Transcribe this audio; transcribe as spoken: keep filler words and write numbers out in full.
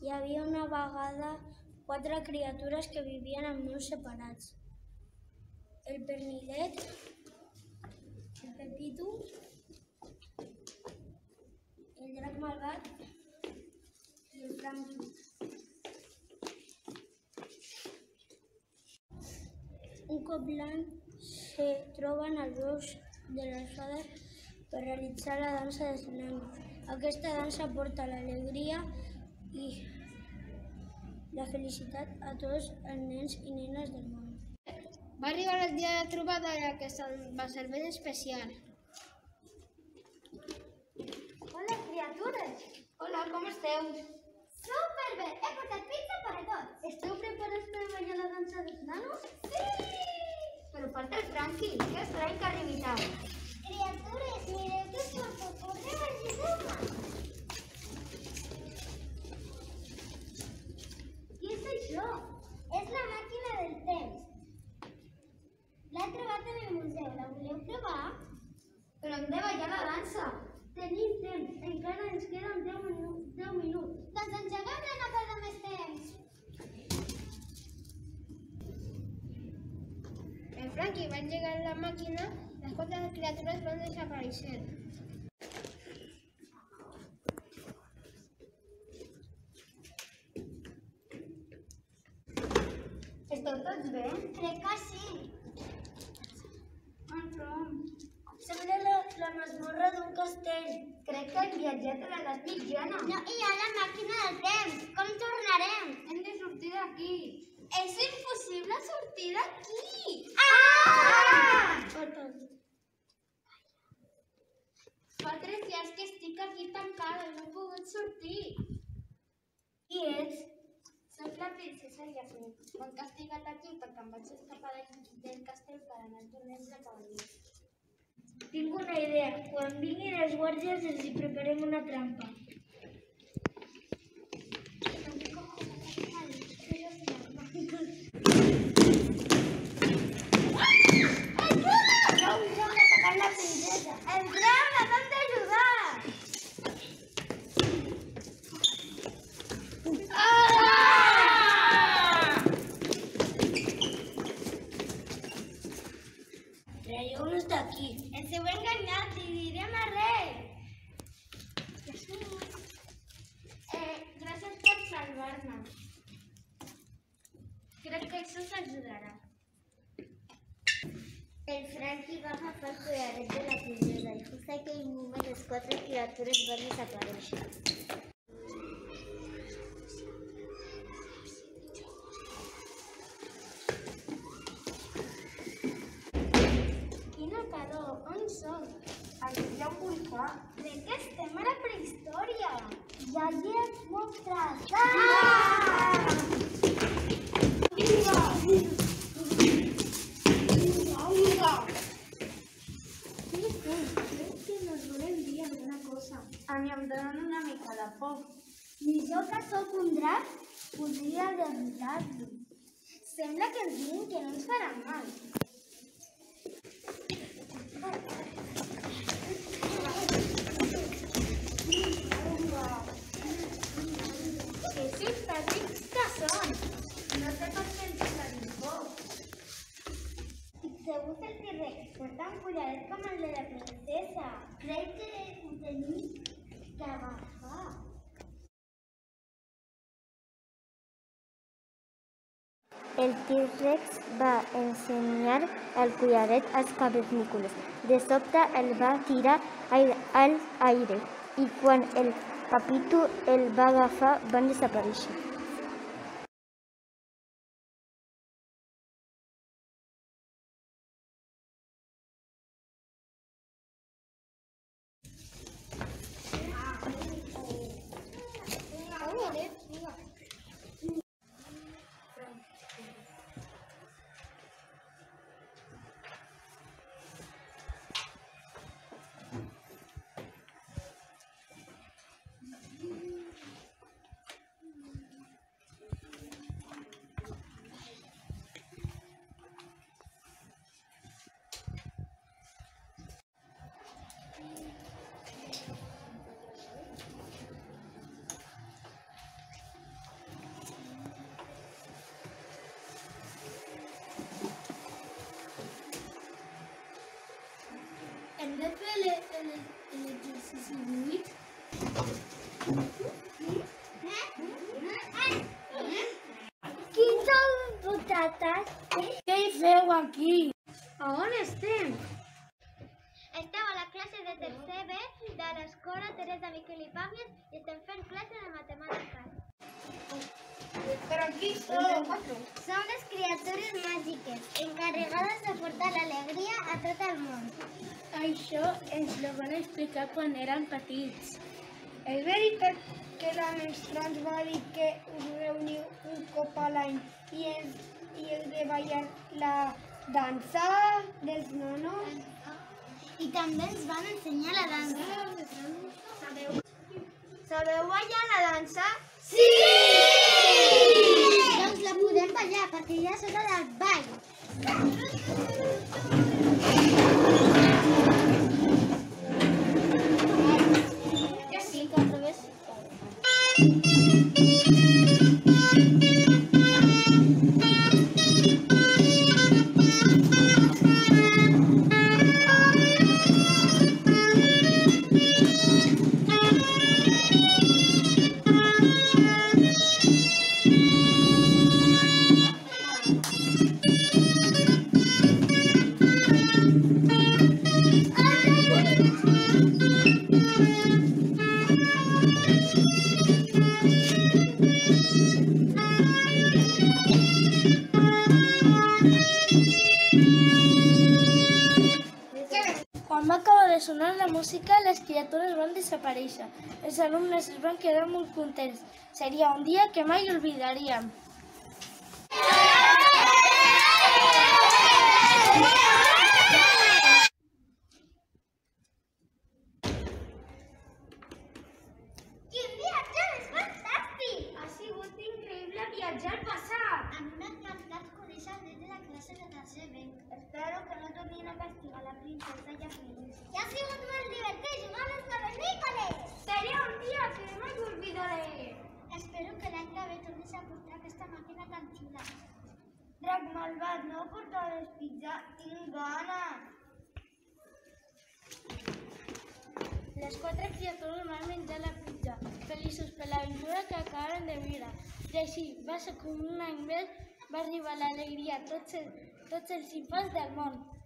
Hi havia una vegada quatre criatures que vivien en mons separats. El Pernillet, el Pepito, el Drac Malvat i el Frankie. Un cop l'any se troben als boscs de les fades per realitzar la dansa dels nanos. Aquesta dansa porta l'alegria i la felicitat a tots els nens i nenes del món. Va arribar el dia de trobada i aquesta va ser ben especial. Hola, criatures! Hola, com esteu? Superbé! He portat pizza per a tots! Esteu preparats per ballar la dansa dels nanos? Sí! Però falta el Frankie, que estrany que arribi tard. Criatures, mireu que se us ocorre ballar. Què és això? És la màquina del temps. L'he trobat en el museu. La voleu provar? Però hem de ballar la dansa. Tenim temps, encara ens queden deu minuts. Doncs engeguem-la, no perdem més temps. El Frankie va engegar la màquina, les quatre criatures van desaparèixer. Esteu tots bé? Crec que sí. Sembla la, la masmorra d'un castell. Crec que el viatget a l'edat mitjana. No hi ha la màquina del temps. Com tornarem? Hem de sortir d'aquí. És impossible sortir d'aquí. Ah! Fa tres dies que estic aquí tancada i no he pogut sortir. Qui ets? Soc la princesa Yasmin. M'han castigat aquí perquè em vaig escapar del castell per anar al torneig de cavallers. Tinc una idea. Quan vinguin els guàrdies els hi preparem una trampa. Traieu-nos d'aquí. Ens heu enganyat i direm a res. Eh, gràcies per salvar-me. Crec que això us ajudarà. El Frankie va agafar el collaret de la princesa i just en aquell moment les quatre criatures van desaparèixer. Quina calor, on som? Aquí hi ha un volcà. Crec que estem a la prehistòria. Ja hi és monstres! Ah! Crec que nos volen dir alguna cosa. A mi em donen una mica de por. Ni jo que sóc un drac podria derrotar-lo. Sembla que ens diuen que no ens faran mal. Que simpàtics que són! No sé per què ens fan por. Fixeu-vos el T-Rex, porta un collaret com el de la princesa. Crec que ho tenim que agafar. El T-Rex va ensenyar el collaret als cavernícoles. De sobte el va tirar al aire i quan el Pepito el va agafar van desaparèixer. hem de fer l'exercici buit? Quins sou vosaltres? Què hi feu aquí? A on estem? Estem a la classe de tercer B de l'escola Teresa Miquel i Pàmies i estem fent classe de matemàtiques. Però qui sou? Som les criatures màgiques, encarregades de portar l'alegria a tot el món. Això ens ho van explicar quan érem petits. És veritat que la mestra ens va dir que us reuniu un cop a l'any i heu, i heu de ballar la dansa dels nonos? I també ens van ensenyar la dansa. Sabeu, sabeu ballar la dansa? Sí! Doncs la podem ballar perquè ja és hora del ball. Ja sí, que provés. Quan va acabar de sonar la música, les criatures van desaparèixer. Els alumnes es van quedar molt contents. Seria un dia que mai oblidaríem. Quin viatge més fantàstic! Ha sigut increïble viatjar al passat. Em ha encantat conèixer el nen de la classe de tercer B. Espero que no tornin a castigar la princesa i a Feliç. I ha sigut molt divertit jugar a les cavernícoles! Seria un dia que mai oblidaré. Espero que l'any que ve tornis a portar aquesta màquina tan xula. Drac malvat, no portaves pizza? Tinc gana. Les quatre criatures van menjar la pizza, feliços per l'aventura que acaben de viure. I així va ser com un any més, va arribar l'alegria a tots, els, tots els infants del món.